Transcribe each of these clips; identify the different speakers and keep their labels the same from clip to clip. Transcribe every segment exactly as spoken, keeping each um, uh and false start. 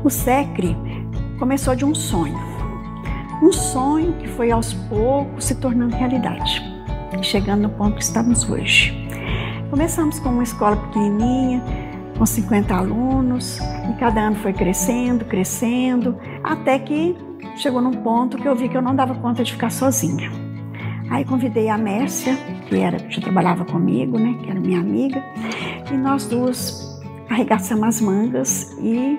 Speaker 1: O SECRE começou de um sonho. Um sonho que foi aos poucos se tornando realidade, chegando no ponto que estamos hoje. Começamos com uma escola pequenininha, com cinquenta alunos, e cada ano foi crescendo, crescendo, até que chegou num ponto que eu vi que eu não dava conta de ficar sozinha. Aí convidei a Mércia, que era, já trabalhava comigo, né, que era minha amiga, e nós duas arregaçamos as mangas e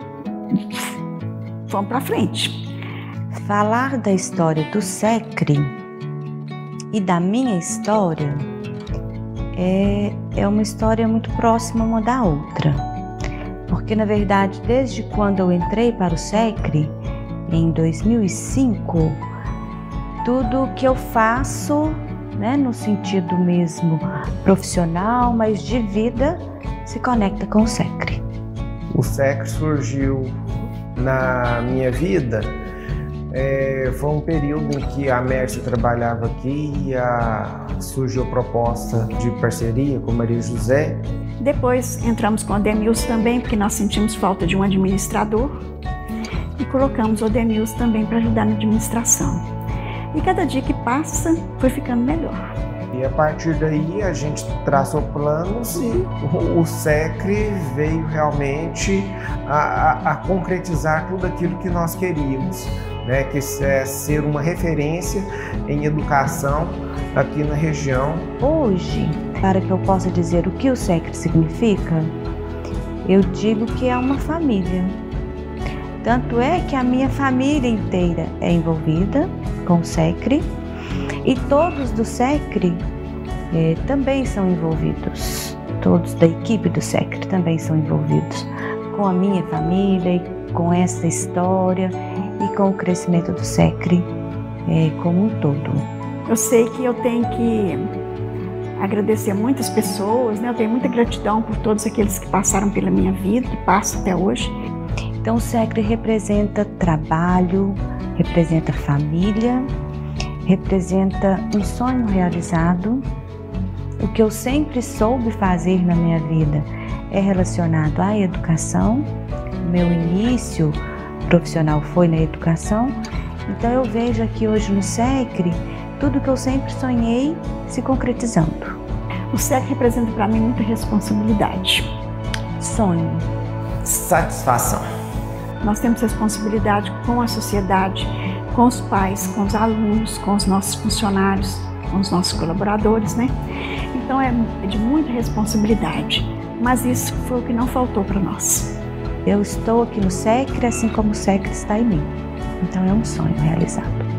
Speaker 1: fomos para frente.
Speaker 2: Falar da história do SECRE e da minha história é, é uma história muito próxima uma da outra. Porque, na verdade, desde quando eu entrei para o SECRE, em dois mil e cinco, tudo que eu faço, né, no sentido mesmo profissional, mas de vida, se conecta com o SECRE.
Speaker 3: O SECRE surgiu na minha vida, é, foi um período em que a Mércia trabalhava aqui e a, surgiu a proposta de parceria com Maria José.
Speaker 1: Depois entramos com o Ademilson também, porque nós sentimos falta de um administrador, e colocamos o Ademilson também para ajudar na administração. E cada dia que passa foi ficando melhor.
Speaker 3: E a partir daí a gente traçou planos e o, o SECRE veio realmente a, a, a concretizar tudo aquilo que nós queríamos, né? Que é ser uma referência em educação aqui na região.
Speaker 2: Hoje, para que eu possa dizer o que o SECRE significa, eu digo que é uma família. Tanto é que a minha família inteira é envolvida com o SECRE e todos do SECRE eh, também são envolvidos. Todos da equipe do SECRE também são envolvidos com a minha família e com essa história e com o crescimento do SECRE eh, como um todo.
Speaker 1: Eu sei que eu tenho que agradecer muitas pessoas, né? Eu tenho muita gratidão por todos aqueles que passaram pela minha vida, que passam até hoje.
Speaker 2: Então o SECRE representa trabalho, representa família, representa um sonho realizado. O que eu sempre soube fazer na minha vida é relacionado à educação. Meu início profissional foi na educação. Então eu vejo aqui hoje no SECRE tudo que eu sempre sonhei se concretizando.
Speaker 1: O SECRE representa para mim muita responsabilidade.
Speaker 2: Sonho.
Speaker 3: Satisfação.
Speaker 1: Nós temos responsabilidade com a sociedade, com os pais, com os alunos, com os nossos funcionários, com os nossos colaboradores, né? Então é de muita responsabilidade, mas isso foi o que não faltou para nós.
Speaker 2: Eu estou aqui no SECRE, assim como o SECRE está em mim. Então é um sonho realizado.